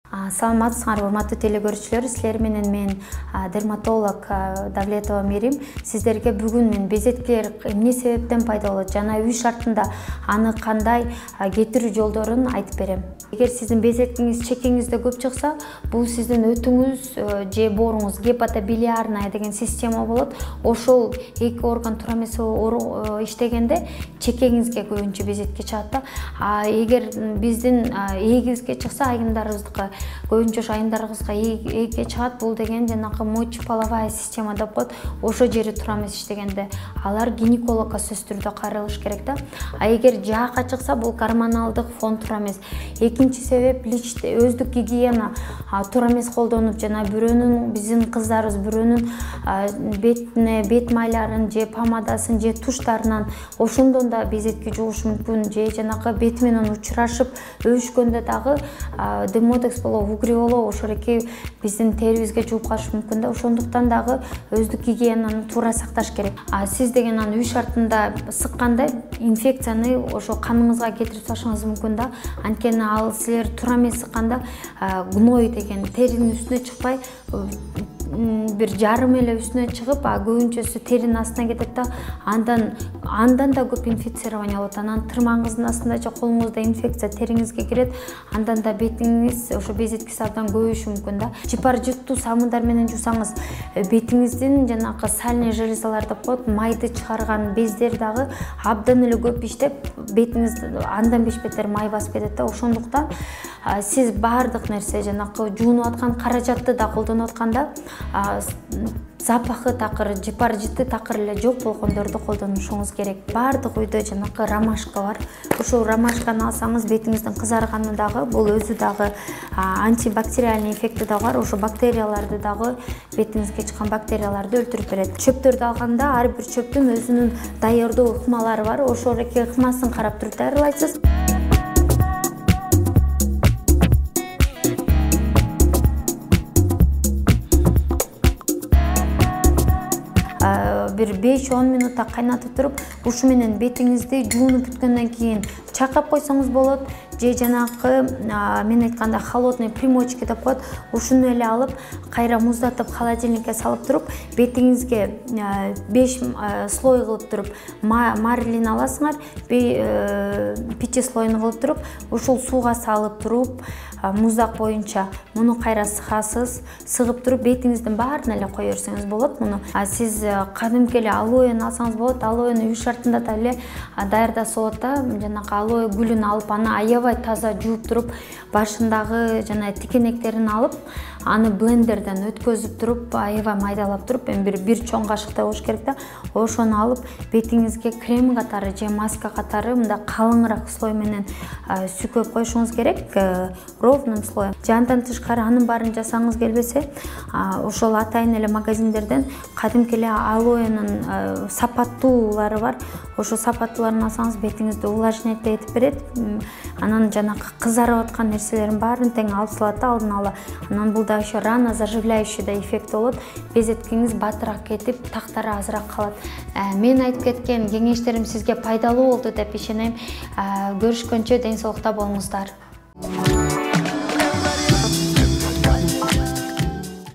Саламатсыздар, урматтуу телекөрүүчүлөр. Силер менен мен дерматолог Давлетова Мерим. Сиздерге бүгүн мен безеткилер эмне себептен пайда болот жана үй шартында аны кандай кетирүү жолдорун айтып берем. Эгер сиздин безеткиңиз чекеңизде көп чыкса, бул сиздин өтүңүз же бооруңуз гепатобилиарная деген система болот. Ошол эки орган туура эмес иштегенде чекеңизге көбүнчө безетке чыгат да. Эгер биздин эгибизге чыкса, айымдарыбыздыкы көбүнчө айымдарыбызга ээге чыгат. Бул деген жанагы мочеполовая система деп коет. Ошо жери туура эмес иштегенде алар гинекологко сөзсүз түрдө кайрылыш керек да. Эгер жаакка чыкса, бул гормоналдык фон туура эмес. Экинчи себеп өздүк гигиена туура эмес колдонуп, жана бирөөнүн биздин кыздарыбыз бирөөнүн бетине бет майларын же помадасын же туштарынан ошондон да безетки жугушу мүмкүн, же жанагы бети менен учурашып өбүшкөндө дагы демодекс болобу, угриоло ошореки биздин терибизге жууп калышы мүмкүн да. Ошондуктан дагы өздүк гигиенаны туура сакташ керек. Сиз деген аны үй шартында сыкканда инфекцияны ошо каныңызга кетирип салышыңыз мүмкүн да. Анткени ал силер туура эмес сыкканда гной деген теринин үстүнө чыкпай бир жарым эле үстүнө чыгып, көбүнчөсү теринин астына кетет да. Андан да көп инфицирование болот. Анан тырмагыңыздын астында же колуңузда инфекция териңизге кирет. Андан да бетиңиз ошо безеткиси абдан көбөйүшү мүмкүн да. Жыпар жыттуу сабундар менен жуусаңыз, бетиңиздин жанагы сальный железалар деп коет, майды чыгарган бездер дагы абдан эле көп иштеп, бетиңиз андан бешбеттер май басып кетет да. Ошондуктан сиз баардык нерсе жанагы жуунуп аткан каражатты да колдонуп атканда запахы такыр, жыпар жыты такыр эле жок болгондорду колдонушуңуз керек. Баардык үйдө жанагы ромашка бар. Ошол ромашканы алсаңыз, бетиңиздин кызарганы дагы, бул өзү дагы антибактериальный эффекти да бар. Ошо бактерияларды дагы, бетиңизге чыккан бактерияларды өлтүрүп берет. Чөптөрдү алганда ар бир чөптүн өзүнүн даярдоо ыкмалары бар. Ошол эки ыкмасын карап туруп даярдайлайсыз. Бир 5-10 минутта кайнатып туруп, ушу менен бетиңизди жуунуп бүткөндөн кийин чайкап койсоңуз болот. Же жанагы мен айтканда холодный примочки деп коет, ушуну эле алып, кайра муздатып холодильникке салып туруп, бетиңизге 5 слой кылып туруп, марлин аласыңар, пичи слоюн кылып туруп, ушул сууга салып туруп, муздак боюнча муну кайра сыгасыз, сыгып туруп бетиңиздин баарына эле кое берсеңиз болот. Муну сиз кадимки эле алоэни алсаңыз болот. Алоэни үй шартында да эле даярдаса болот да. Жанагы алоэ гүлүн алып, аны аябай таза жууп туруп, башындагы жана тикенектерин алып, аны блендерден өткөзүп туруп, аябай майдалап туруп, бир чоң кашыктай болуш керек да. Ошону алып, бетиңизге крем катары же маска катары мындай калыңыраак слой менен сүкөп коюшуңуз керек, ровным слоем. Андан тышкары анын баарын жасаңыз келбесе, ошол атайын эле магазиндерден кадимки эле алоэнин сапаттуулары бар. Ошо сапаттууларын алсаңыз, бетиңизди увлажнение этип берет. Анан жанагы кызарып аткан нерселердин баарын тең алып салат да, алдын ала. Анан бул да ошо рано заживляющий да эффект болот. Безеткиңиз батыраак кетип, тактары азыраак калат. Мен айтып кеткен кеңештерим сизге пайдалуу болду деп ишенем. Көрүшкөнчө ден соолукта болуңуздар.